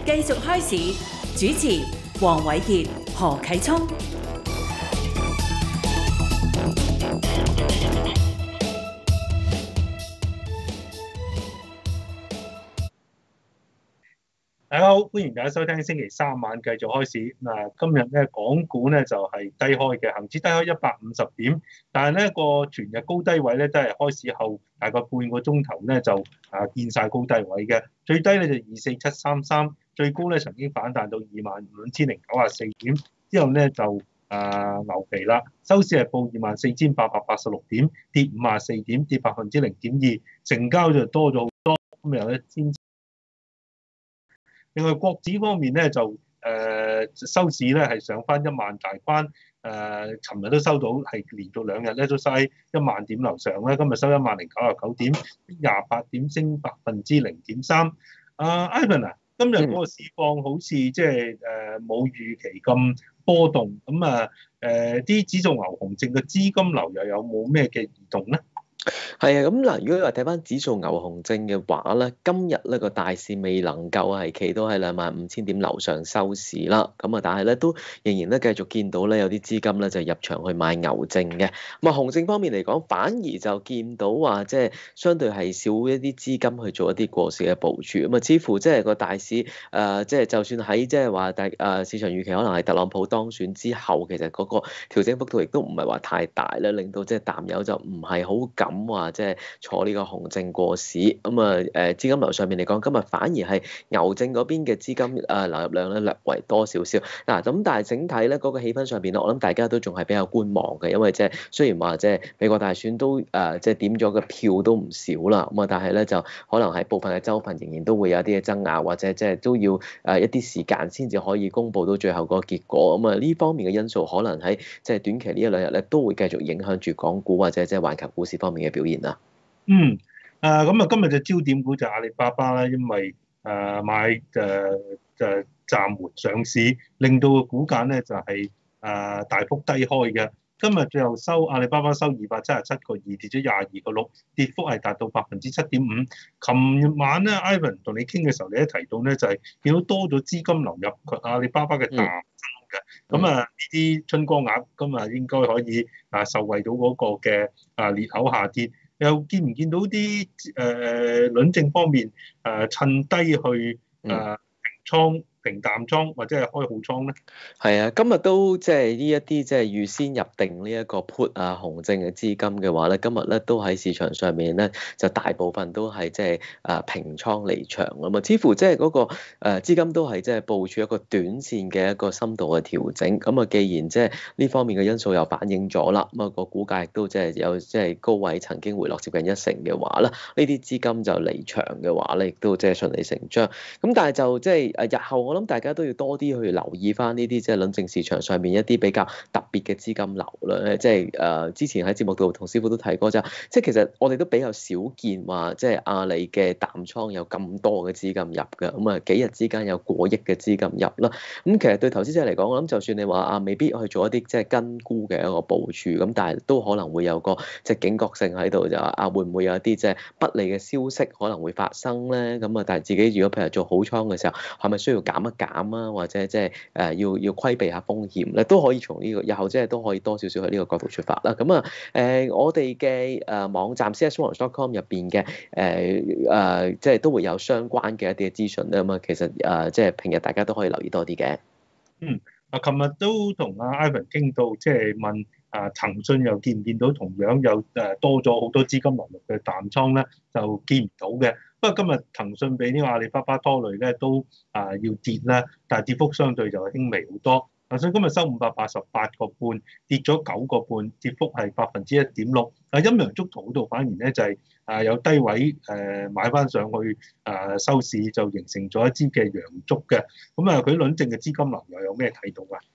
繼續開市，主持黃偉傑、何啟聰。 大家好，歡迎大家收聽星期三晚繼續開市。今日咧港股咧就係低開嘅，恒指低開150點，但係咧個全日高低位咧都係開市後大概半個鐘頭咧就見晒高低位嘅。最低咧就24733，最高咧曾經反彈到25094點，之後咧就牛皮啦，收市係報24886點，跌54點，跌0.2%，成交就多咗好多。今日咧先。另外國指方面咧就收市咧係上翻1萬大關，尋日都收到係連續2日咧都收喺1萬點樓上啦，今日收10099點，28點升0.3%。Ivan 啊，今日嗰個市況好似即係冇預期咁波動，咁啲指數牛熊證嘅資金流又有冇咩嘅異動咧？ 係啊，咁嗱，如果話睇翻指數牛熊證嘅話咧，今日呢個大市未能夠係企到喺25000點樓上收市啦。咁啊，但係咧都仍然咧繼續見到咧有啲資金咧就入場去買牛證嘅。咁啊，熊證方面嚟講，反而就見到話即係相對係少一啲資金去做一啲過市嘅部署。咁啊，似乎即係個大市即係就算喺即係話市場預期可能係特朗普當選之後，其實嗰個調整幅度亦都唔係話太大咧，令到即係淡友就唔係好敢話即係坐呢個熊證過市。咁啊資金流上面嚟講，今日反而係牛證嗰邊嘅資金流入量咧略為多少少。嗱，咁但係整體咧嗰個氣氛上邊咧，我諗大家都仲係比較觀望嘅，因為即係雖然話即係美國大選都即係點咗嘅票都唔少啦，咁啊但係咧就可能喺部分嘅州份仍然都會有啲嘅爭拗，或者即係都要一啲時間先至可以公佈到最後嗰個結果。咁啊呢方面嘅因素可能喺即係短期呢1-2日咧都會繼續影響住港股或者即係環球股市方面嘅表現啦。 咁啊今日嘅焦點股就係阿里巴巴啦，因為買暫緩上市，令到個股價咧就係大幅低開嘅。今日最後阿里巴巴收277個2，跌咗22個6，跌幅係達到7.5%。琴晚咧 ，Ivan 同你傾嘅時候，你都提到咧就係見到多咗資金流入阿里巴巴嘅淡倉嘅。咁呢啲春光鴨今日應該可以受惠到嗰個嘅裂口下跌。又見唔見到啲輪證方面趁低去平淡倉或者係開好倉咧？ 係啊，今日都即係呢一啲即係預先入定呢一個 put 熊證嘅資金嘅話咧，今日咧都喺市場上面咧就大部分都係即係平倉離場啊嘛，似乎即係嗰個資金都係即係部署一個短線嘅一個深度嘅調整。咁啊，既然即係呢方面嘅因素又反映咗啦，咁啊個股價亦都即係有即係高位曾經回落接近1成嘅話咧，呢啲資金就離場嘅話咧，亦都即係順理成章。咁但係就即係日後我諗大家都要多啲去留意翻呢啲即係輪證市場上面一啲比較特別嘅資金流啦。即係之前喺節目度同師傅都提過就，即係其實我哋都比較少見話即係阿里嘅淡倉有咁多嘅資金入嘅。咁啊幾日之間有過億嘅資金入啦。咁其實對投資者嚟講，我諗就算你話未必去做一啲即係跟沽嘅一個部署，咁但係都可能會有個即係警覺性喺度，就話會唔會有一啲即係不利嘅消息可能會發生咧？咁啊，但係自己如果譬如做好倉嘅時候，係咪需要減一減啊？或者即係要規避下風險咧，都可以從呢個日後即係都可以多少少喺呢個角度出發啦。咁啊我哋嘅網站 CSWatch.com 入邊嘅即係都會有相關嘅一啲嘅資訊咧。咁啊，其實即係平日大家都可以留意多啲嘅。 琴日都同阿 Ivan 傾到，即係問騰訊又見唔見到同樣有多咗好多資金流入嘅淡倉咧，就見唔到嘅。不過今日騰訊俾呢個阿里巴巴拖累咧，都要跌啦，但係跌幅相對就輕微好多。騰訊今日收588個半，跌咗9個半，跌幅係1.6%。陰陽燭圖嗰度反而咧就係有低位買翻上去收市，就形成咗一支嘅陽燭嘅。咁佢輪證嘅資金流又有咩睇到啊？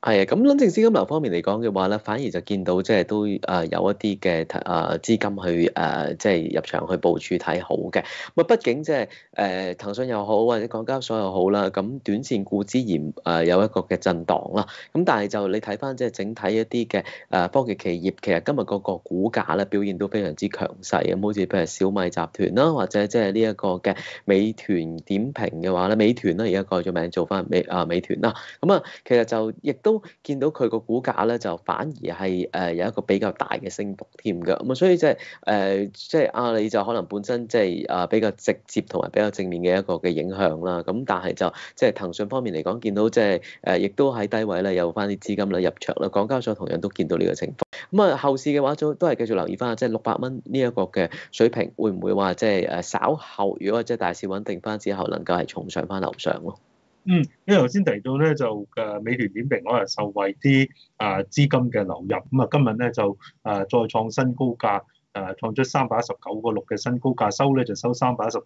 係啊，咁冷靜資金流方面嚟講嘅話咧，反而就見到即係都有一啲嘅資金去即係入場去部署睇好嘅。咁啊，畢竟即係騰訊又好或者港交所又好啦，咁短線固之然有一個嘅震盪啦。咁但係就你睇翻即係整體一啲嘅科技企業，其實今日嗰個股價咧表現都非常之強勢咁，好似譬如小米集團啦，或者即係呢一個嘅美團點評嘅話咧，美團啦而家改咗名做翻美團啦。咁啊，其實就亦都見到佢個股價咧，就反而係有一個比較大嘅升幅添㗎。咁啊，所以即係阿里就可能本身即係比較直接同埋比較正面嘅一個嘅影響啦。咁但係就即係騰訊方面嚟講，見到即係亦都喺低位咧有翻啲資金咧入場啦。港交所同樣都見到呢個情況。咁啊，後市嘅話都係繼續留意翻，即係600蚊呢一個嘅水平，會唔會話即係稍後如果即係大市穩定翻之後，能夠係重上翻樓上咯？ 因為頭先提到咧，就美團點評可能受惠啲資金嘅流入，咁啊今日咧就再創新高價，創出319.6嘅新高價，收咧就收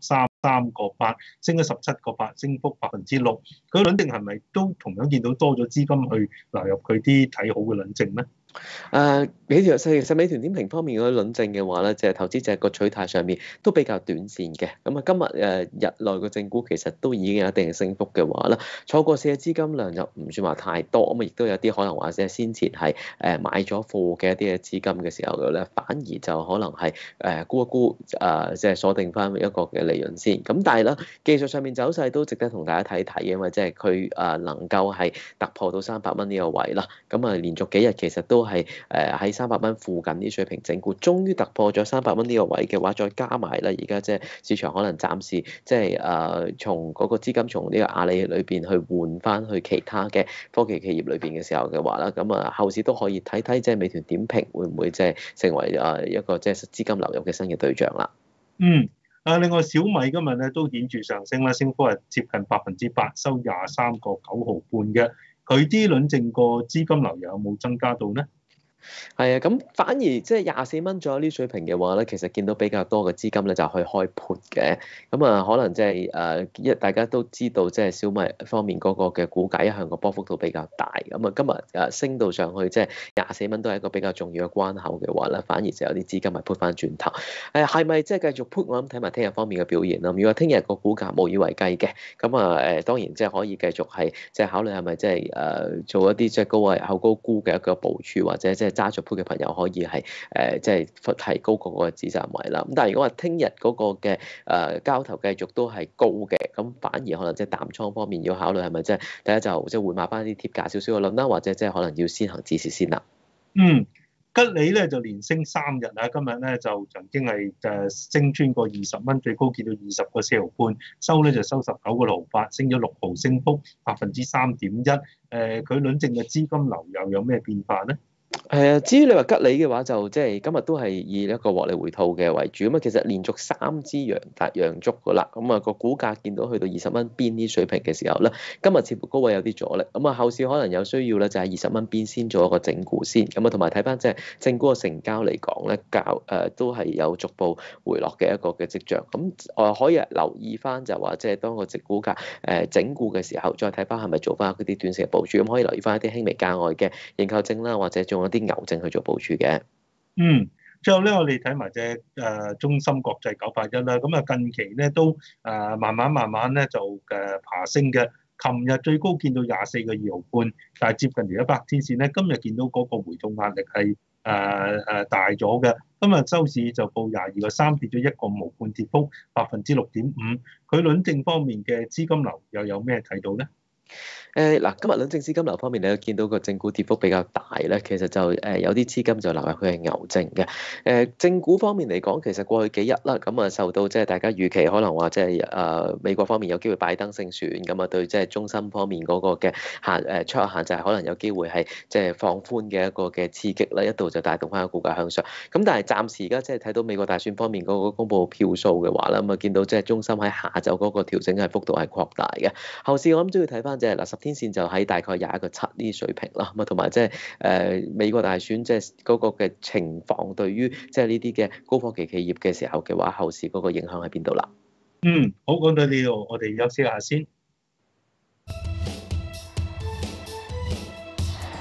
313.8，升咗17.8，升幅6%。佢輪證係咪都同樣見到多咗資金去流入佢啲睇好嘅輪證咧？ 其實美團點評方面嗰啲輪證嘅話咧，即係投資者個取態上面都比較短線嘅。咁啊，今日日內個正股其實都已經有一定嘅升幅嘅話咧，坐過市嘅資金量就唔算話太多。咁啊，亦都有啲可能話即係先前係買咗貨嘅一啲嘅資金嘅時候嘅咧，反而就可能係沽一沽即係鎖定翻一個嘅利潤先。咁但係咧，技術上面走勢都值得同大家睇睇，因為即係佢能夠係突破到300蚊呢個位啦。咁啊，連續幾日其實都係喺300蚊附近啲水平整固，終於突破咗300蚊呢個位嘅話，再加埋咧，而家即係市場可能暫時即係從嗰個資金從呢個阿里裏邊去換翻去其他嘅科技企業裏邊嘅時候嘅話啦，咁啊後市都可以睇睇即係美團點評會唔會即係成為一個即係資金流入嘅新嘅對象啦。 另外小米今日咧都顯著上升啦，升幅係接近8%，收23.9毫半嘅。佢啲輪證個資金流有冇增加到咧？ 係啊，咁反而即係24蚊左右呢水平嘅話咧，其實見到比較多嘅資金咧就去開 put 嘅。咁啊，可能即係大家都知道，即係小米方面嗰個嘅股價一向個波幅度比較大。咁啊，今日升到上去即係24蚊都係一個比較重要嘅關口嘅話咧，反而就有啲資金係 put 翻轉頭。係咪即係繼續 put？我諗睇埋聽日方面嘅表現啦。如果聽日個股價無以為繼嘅，咁啊當然即係可以繼續係即係考慮係咪即係做一啲即係高位後高估嘅一個部署，或者即係揸住嘅朋友可以係即係提高嗰個止賺位啦。咁但係如果話聽日嗰個嘅交投繼續都係高嘅，咁反而可能即係淡倉方面要考慮係咪即係第一就即係換馬翻啲貼價少少嘅輪啦，或者即係可能要先行止蝕先啦。 吉利咧就連升3日啊，今日咧就曾經係升穿過20蚊，最高見到20.4毫半，收咧就收19.68，升咗6毫，升幅3.1%。佢輪證嘅資金流又有咩變化咧？ 至於你話吉利嘅話，就即係今日都係以一個獲利回吐嘅為主。咁啊，其實連續3支陽燭噶啦。咁啊，個股價見到去到20蚊邊啲水平嘅時候咧，今日似乎高位有啲阻力。咁啊，後市可能有需要咧，就係20蚊邊先做一個整固先。咁啊，同埋睇翻即係正股嘅成交嚟講咧，都係有逐步回落嘅一個嘅跡象。咁可以留意翻就話，即係當個正股價整固嘅時候，再睇翻係咪做翻嗰啲短線嘅部署。咁可以留意翻一啲輕微價外嘅認購證啦，或者仲有啲牛證去做部署嘅。 最後咧，我哋睇埋隻中芯國際981啦。咁啊，近期咧都慢慢咧就爬升嘅。琴日最高見到24.2毫半，但係接近條100天線咧，今日見到嗰個回吐壓力係大咗嘅。今日收市就報22.3，跌咗1.5毫半，跌幅6.5%。佢輪證方面嘅資金流又有咩睇到咧？ 今日輪證資金流方面，你見到個正股跌幅比較大咧，其實就有啲資金就流入去係牛證嘅。正股方面嚟講，其實過去幾日啦，咁啊受到即係大家預期可能話即係美國方面有機會拜登勝選，咁啊對即係中芯方面嗰個嘅出口限制可能有機會係即係放寬嘅一個嘅刺激啦，一度就帶動翻個股價向上。咁但係暫時而家即係睇到美國大選方面嗰個公佈票數嘅話啦，咁啊見到即係中芯喺下晝嗰個調整係幅度係擴大嘅。後市我諗都要睇翻即係10天線就喺大概21.7呢水平啦，咁啊同埋即係美國大選即係嗰個嘅情況，對於即係呢啲嘅高科技企業嘅時候嘅話，後市嗰個影響喺邊度啦？ 好，講到呢度，我哋休息下先。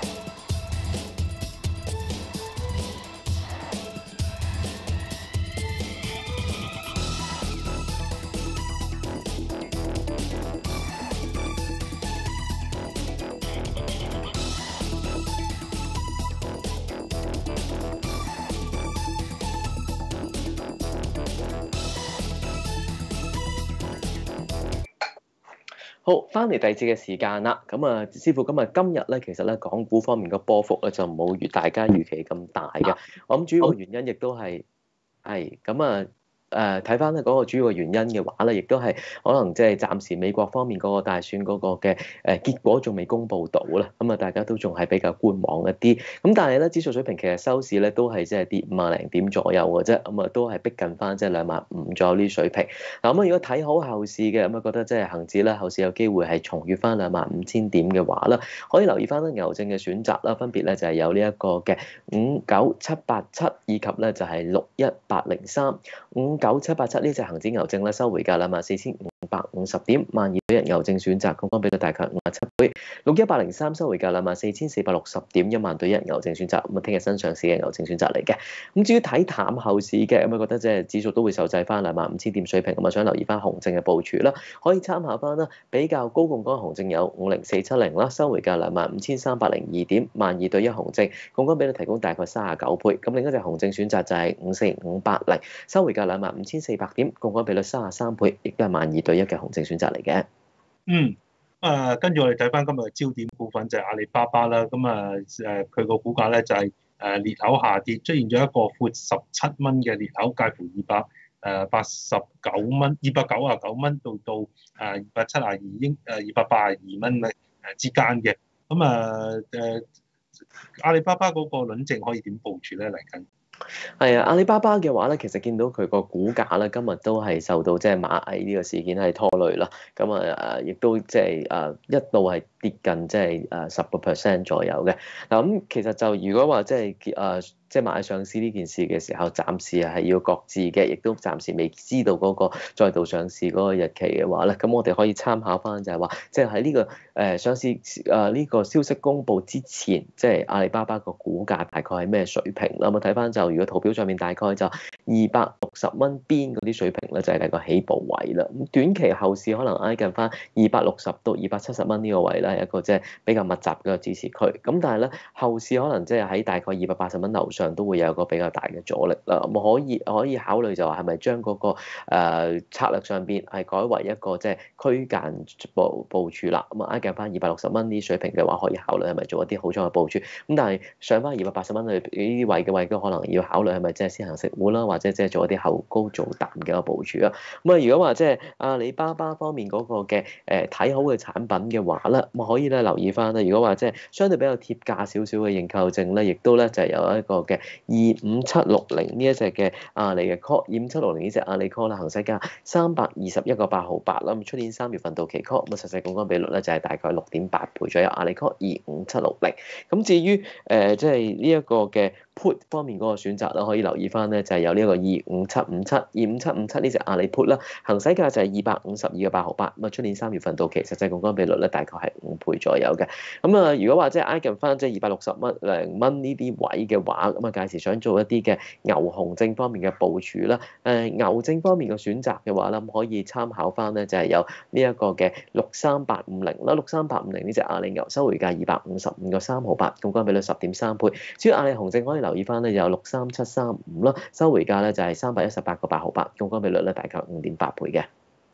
好，翻嚟第二節嘅時間啦。咁啊，師傅今日咧，其實咧港股方面個波幅咧就冇如大家預期咁大嘅。我諗主要個原因亦都係咁啊。睇翻咧嗰個主要嘅原因嘅話咧，亦都係可能即係暫時美國方面嗰個大選嗰個嘅結果仲未公布到啦，咁啊大家都仲係比較觀望一啲。咁但係咧指數水平其實收市咧都係即係跌50點左右嘅啫，咁啊都係逼近翻即係25,000左右呢水平。嗱咁啊如果睇好後市嘅，咁啊覺得即係恆指咧後市有機會係重越翻25,000點嘅話啦，可以留意翻咧牛證嘅選擇啦，分別咧就係有呢一個嘅59787以及咧就係61803。59787呢隻恆指牛證咧收回價24,550點，萬二對一牛證選擇，槓桿比率大概57倍。61803收回價24,460點，1萬對一牛證選擇，咁啊聽日新上市嘅牛證選擇嚟嘅。咁至於睇淡後市嘅，咁啊覺得即係指數都會受制翻25,000點水平，咁啊想留意翻紅證嘅部署啦，可以參考翻啦，比較高槓桿紅證有50470啦，收回價25,302點，萬二對一紅證，槓桿比率提供大概39倍。咁另一隻紅證選擇就係54580，收回價25,400點，槓桿比率33倍，亦都係萬二對一嘅紅證選擇嚟嘅。 跟住我哋睇翻今日嘅焦點股份就係阿里巴巴啦。佢個股價咧就係裂口下跌，出現咗一個闊17蚊嘅裂口，介乎289蚊、299蚊到282蚊之間嘅。阿里巴巴嗰個輪證可以點部署咧嚟緊？ 係啊，阿里巴巴嘅話咧，其實見到佢個股價咧，今日都係受到即係螞蟻呢個事件係拖累啦。咁亦都即係一度係跌近即係10% 左右嘅。嗱咁其實就如果話即係螞蟻上市呢件事嘅時候，暫時係要擱置嘅，亦都暫時未知道嗰個再度上市嗰個日期嘅話咧，咁我哋可以參考翻就係話，即係喺呢個上市呢個消息公佈之前，即係阿里巴巴個股價大概係咩水平啦？咁睇翻就如果圖表上面大概就260蚊邊嗰啲水平咧，就係大概起步位啦。咁短期後市可能挨近翻260到270蚊呢個位咧，係一個即係比較密集嘅支持區。咁但係咧後市可能即係喺大概280蚊樓上都會有個比較大嘅阻力啦。咁可以考慮就話係咪將嗰個策略上邊係改為一個即係區間部署啦。咁挨近翻260蚊呢水平嘅話，可以考慮係咪做一啲好倉嘅部署。咁但係上翻280蚊呢啲位都可能要考慮係咪即係先行食糊啦，或者即係做一啲後高做淡嘅一個部署啦。如果話即係阿里巴巴方面嗰個嘅睇好嘅產品嘅話咧，可以咧留意翻啦。如果話即係相對比較貼價少少嘅認購證咧，亦都咧就係有一個嘅25760呢一隻嘅阿里嘅 call，25760呢隻阿里 call 啦，行使價321個8毫8啦。咁出年3月份到期 call，咁實際槓桿比率咧就係大概6.8倍左右。阿里 call 25760。咁至於即係呢一個嘅 put 方面嗰個選擇啦，可以留意翻咧，就係有呢一個25757呢隻阿里 put 啦，行使價就係252個8毫8，咁出年3月份到期，實際槓桿比率咧大概係5倍左右嘅。如果話即係挨近翻即係260蚊呢啲位嘅話，屆時想做一啲嘅牛熊證方面嘅部署啦，牛證方面嘅選擇嘅話咧，可以參考翻咧就係有呢一個嘅63850啦，63850呢隻阿里牛收回價255個3毫8，槓桿比率10.3倍。至於阿里熊證可以留意翻咧，有63735啦，收回價咧就係318個8毫8，槓桿比率咧大概5.8倍嘅。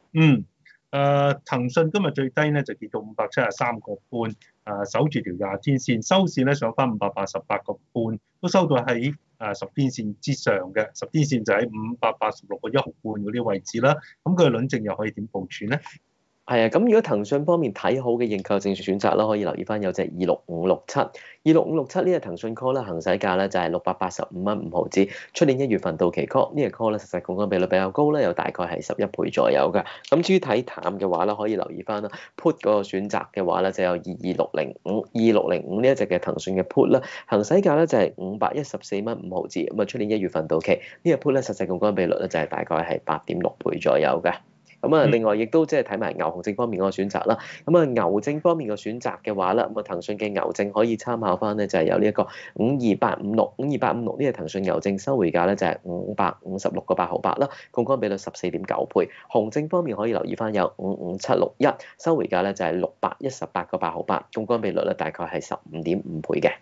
騰訊今日最低咧就跌到573個半，守住條20天線，收市咧上翻588個半，都收到喺10天線之上嘅，10天線就喺586個1毫半嗰啲位置啦。咁佢嘅輪證又可以點部署咧？ 係啊，咁如果騰訊方面睇好嘅認購證選擇啦，可以留意翻有隻26567呢個騰訊 call 啦，行使價咧就係685蚊5毫子，出年1月份到期 call，呢個 call 咧實際槓桿比率比較高咧，有大概係11倍左右嘅。咁至於睇淡嘅話咧，可以留意翻啦 ，put 嗰個選擇嘅話咧就有2605呢一隻嘅騰訊嘅 put 啦，行使價咧就係514蚊5毫子，出年1月份到期，呢個 put 咧實際槓桿比率咧就係大概係8.6倍左右嘅。另外亦都即係睇埋牛熊證方面嗰個選擇啦。牛證方面嘅選擇嘅話咧，騰訊嘅牛證可以參考翻咧，就係有呢一個52856呢個騰訊牛證收回價咧就係556個8毫8啦，槓桿比率14.9倍。熊證方面可以留意翻有55761，收回價咧就係618個8毫8，槓桿比率咧大概係15.5倍嘅。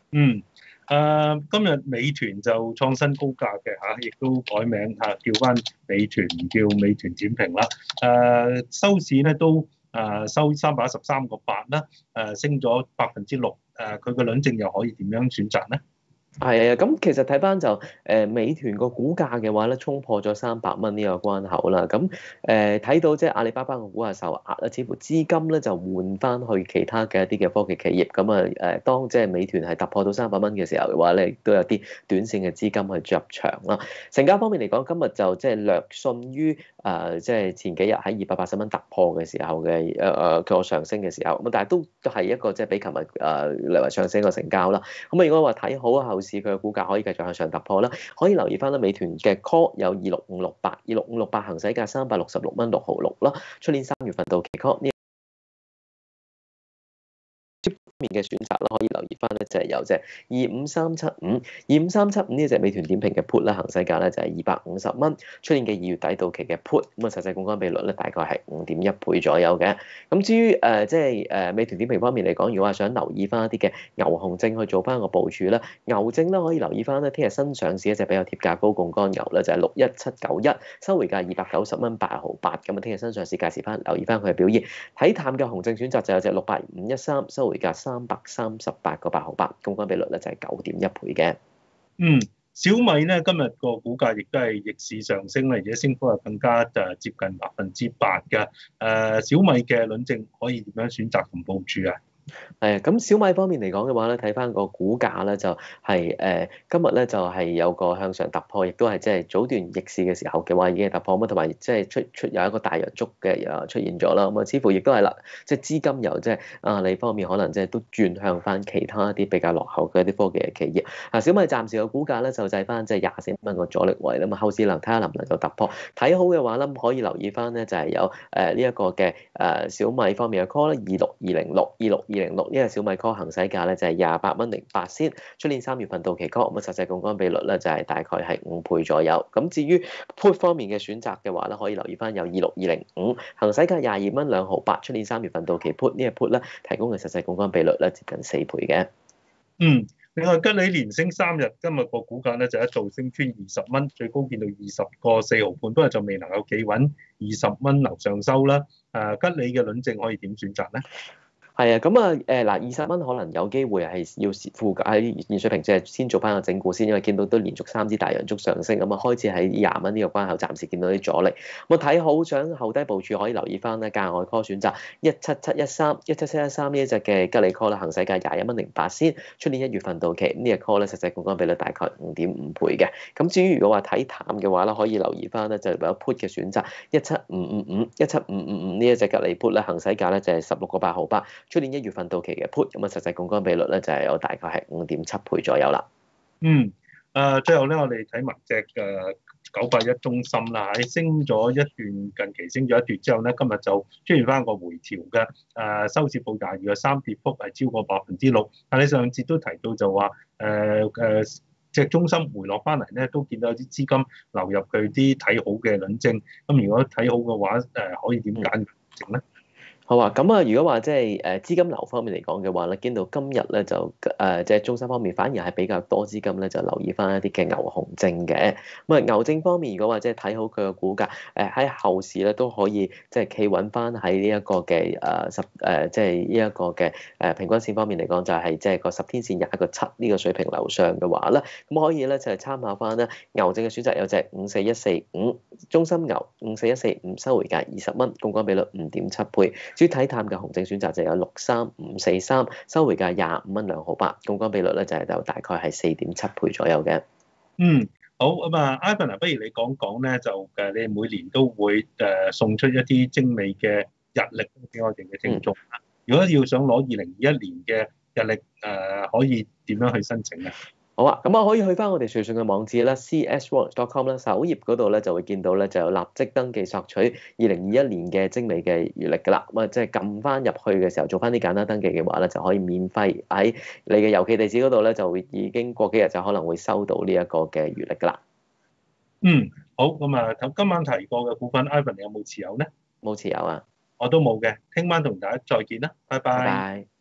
今日美團就創新高價嘅亦都改名叫翻美團，唔叫美團點評啦。收市咧都收313.8啦，升咗6%，佢嘅輪證又可以點樣選擇咧？ 係啊，咁其實睇翻就美團個股價嘅話咧，衝破咗300蚊呢個關口啦。咁睇到即係阿里巴巴個股價受壓啦，似乎資金咧就換翻去其他嘅一啲嘅科技企業。咁啊當即係美團係突破到300蚊嘅時候嘅話咧，亦都有啲短線嘅資金去入場啦。成交方面嚟講，今日就即係略遜於即係前幾日喺280蚊突破嘅時候嘅個上升嘅時候。咁但係都係一個即係比琴日略為上升個成交啦。咁如果話睇好後市，佢嘅股價可以繼續向上突破啦，可以留意翻啦。美團嘅 call 有26568行使價366蚊6毫6啦，出年3月份到期 call 呢面嘅選擇啦，可以留意翻咧，就係有隻25375呢隻美團點評嘅 put 啦，行使價咧就係250蚊，出年嘅2月底到期嘅 put，咁啊實際槓桿比率咧大概係5.1倍左右嘅。咁至於即係美團點評方面嚟講，如果話想留意翻一啲嘅牛熊證去做翻個部署啦，牛證咧可以留意翻咧，聽日新上市一隻比較貼價高槓桿牛咧就係61791，收回價290蚊8毫8，咁啊聽日新上市屆時翻留意翻佢嘅表現。睇淡嘅熊證選擇就有隻68513，收回價338.8毫8，槓桿比率咧就係9.1倍嘅。 小米咧今日個股價亦都係逆市上升啦，而且升幅係更加接近8%嘅。小米嘅輪證可以點樣選擇同部署啊？ 咁小米方面嚟講嘅話咧，睇翻個股價咧就係今日咧就係有個向上突破，亦都係即係早段逆市嘅時候嘅話已經係突破咁，同埋即係出有一個大陽燭嘅出現咗啦。咁啊，似乎亦都係啦，即係資金由即係阿里方面可能即係都轉向翻其他一啲比較落後嘅一啲科技嘅企業。小米暫時嘅股價咧就制翻即係24蚊個阻力位啦嘛，後市睇下能唔能夠突破。睇好嘅話咧，可以留意翻咧就係有呢一個嘅小米方面嘅 call 咧26206呢個小米 call 行使價咧就係28蚊08仙，出年3月份到期 call，咁啊實際槓桿比率咧就係大概係5倍左右。咁至於 put 方面嘅選擇嘅話咧，可以留意翻有26205，行使價22蚊2毫8，出年3月份到期 put 呢個 put 咧提供嘅實際槓桿比率咧接近4倍嘅。 另外吉利連升3日，今日個股價咧就一度升穿20蚊，最高見到20.4毫半，不過就未能夠企穩20蚊樓上收啦。吉利嘅輪證可以點選擇咧？ 係啊，咁20蚊可能有機會係要附喺現水平，即係先做翻個整固先，因為見到都連續3支大陽燭上升，咁啊開始喺20蚊呢個關口，暫時見到啲阻力。我睇好想後低部署，可以留意翻咧價外 call 選擇17713呢一隻嘅吉利 call 啦，行使價21蚊08仙，出年1月份到期，呢個 call 咧實際槓桿比率大概5.5倍嘅。咁至於如果話睇淡嘅話咧，可以留意翻咧就係有 put 嘅選擇17555呢一隻吉利 put 咧，行使價咧就係16.8毫8。出年1月份到期嘅 put，咁啊實際槓桿比率咧就係有大概係5.7倍左右啦。 最後咧我哋睇埋隻981中芯啦，喺升咗一段，近期升咗一段之後咧，今日就出現翻個回調嘅，收市報22.3，跌幅係超過6%。但係上節都提到就話隻中芯回落翻嚟咧，都見到有啲資金流入佢啲睇好嘅輪證。咁如果睇好嘅話，可以點揀值咧？ 好啊，咁如果話即係資金流方面嚟講嘅話咧，見到今日咧就即係中芯方面反而係比較多資金咧就留意翻一啲嘅牛熊證嘅。咁牛證方面，如果話即係睇好佢嘅股價，喺後市咧都可以即係企穩翻喺呢一個嘅即係呢一個嘅平均線方面嚟講，就係即係個10天線21.7呢個水平樓上嘅話咧，咁可以咧就係參考翻咧牛證嘅選擇有隻54145，中芯牛54145收回價20蚊，槓桿比率5.7倍。至於睇淡嘅熊證選擇就有63543，收回價25蚊2毫8，槓桿比率咧就係大概係4.7倍左右嘅。 好咁Ivan不如你講講咧，就你每年都會送出一啲精美嘅日曆俾我哋嘅聽眾。如果要想攞2021年嘅日曆，可以點樣去申請啊？ 好啊，咁可以去翻我哋瑞信嘅網址啦 cswatch.com 啦，首頁嗰度咧就會見到咧就有立即登記索取2021年嘅精美嘅月曆㗎啦。咁即係撳翻入去嘅時候做翻啲簡單登記嘅話咧，就可以免費喺你嘅郵寄地址嗰度咧就會已經過幾日就可能會收到呢一個嘅月曆㗎啦。 好，咁今晚提過嘅股份 ，Ivan 你有冇持有呢？ 冇持有啊。 我都冇嘅，聽晚同大家再見啦，拜拜。 拜拜。